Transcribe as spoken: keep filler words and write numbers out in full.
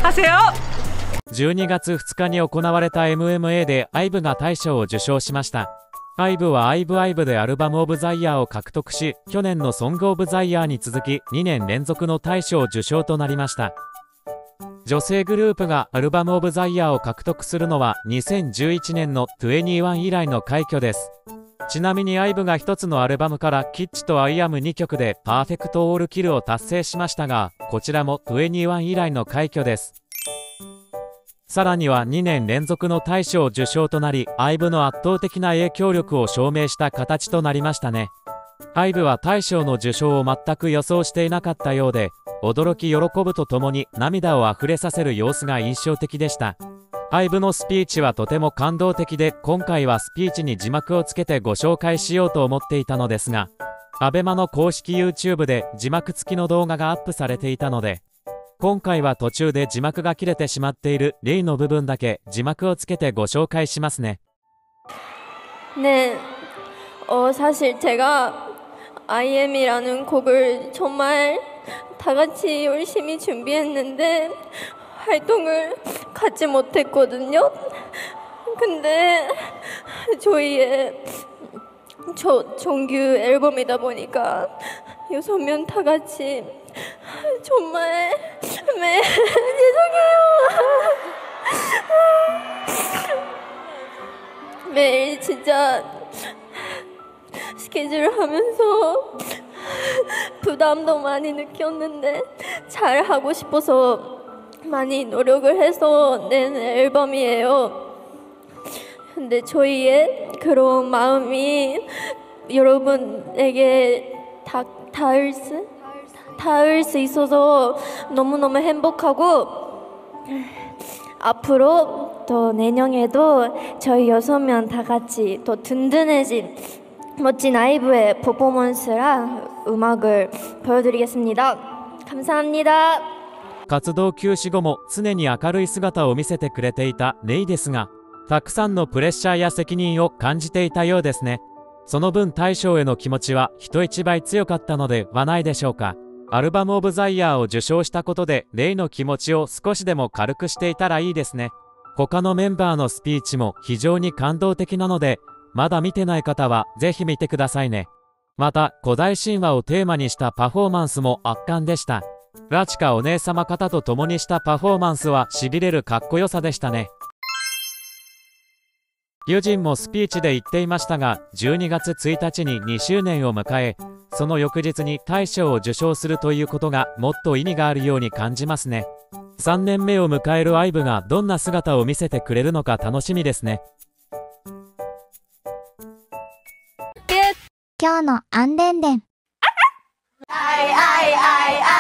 하세요。 じゅうにがつふつかに行われた エムエムエー で アイブ が大賞を受賞しました。アイブ は アイブアイブ でアルバムオブザイヤーを獲得し、去年のソングオブザイヤーに続きにねん連続の大賞受賞となりました。女性グループがアルバムオブザイヤーを獲得するのはにせんじゅういちねんのにじゅういち以来の快挙です。ちなみに アイブ がひとつのアルバムからキッチとアイアムにきょくでパーフェクトオールキルを達成しましたが、こちらもにじゅういち以来の快挙です。さらにはにねん連続の大賞受賞となり、アイブ の圧倒的な影響力を証明した形となりましたね。アイブ は大賞の受賞を全く予想していなかったようで、驚き喜ぶとともに涙をあふれさせる様子が印象的でした。アイブ のスピーチはとても感動的で、今回はスピーチに字幕をつけてご紹介しようと思っていたのですが、アベマの公式 YouTube で字幕付きの動画がアップされていたので、今回は途中で字幕が切れてしまっている例の部分だけ字幕をつけてご紹介しますね。 네, 어, 사실 제가 아이엠이라는 곡을 정말 다 같이 열심히 준비했는데 활동을 갖지 못했거든요. 근데 저희의 저 정규 앨범이다 보니까 여섯 명 다 같이 정말 매 죄송해요. 매일 진짜 스케줄을 하면서 부담도 많이 느꼈는데 잘 하고 싶어서 많이 노력을 해서 낸 앨범이에요. 근데 저희의 그런 마음이 여러분에게 다, 닿을 수? 닿을 수 있어서 너무너무 행복하고 앞으로 또 내년에도 저희 여섯 명 다 같이 또 든든해진 멋진 아이브의 퍼포먼스랑 음악을 보여드리겠습니다. 감사합니다. 活動休止後も常に明るい姿を見せてくれていたレイですが、たくさんのプレッシャーや責任を感じていたようですね。その分大賞への気持ちは人一倍強かったのではないでしょうか。アルバムオブザイヤーを受賞したことでレイの気持ちを少しでも軽くしていたらいいですね。他のメンバーのスピーチも非常に感動的なので、まだ見てない方はぜひ見てくださいね。また古代神話をテーマにしたパフォーマンスも圧巻でした。ラチカお姉様方と共にしたパフォーマンスはしびれるかっこよさでしたね。ユジンもスピーチで言っていましたが、じゅうにがつついたちににしゅうねんを迎え、その翌日に大賞を受賞するということがもっと意味があるように感じますね。さんねんめを迎えるアイブがどんな姿を見せてくれるのか楽しみですね。 今日のアンデンデン。あいあいあいあい